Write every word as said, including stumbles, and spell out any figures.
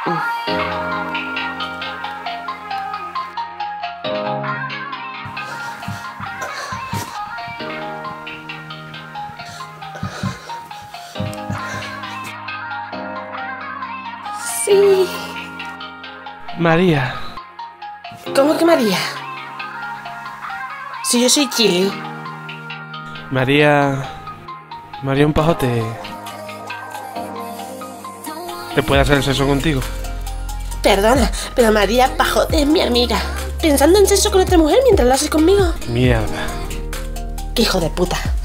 Sí. María. ¿Cómo que María? Si yo soy Chili. María... María un pajote... ¿Te puede hacer el sexo contigo? Perdona, pero María Pajote es mi amiga. Pensando en sexo con otra mujer mientras lo haces conmigo. Mierda. ¡Qué hijo de puta!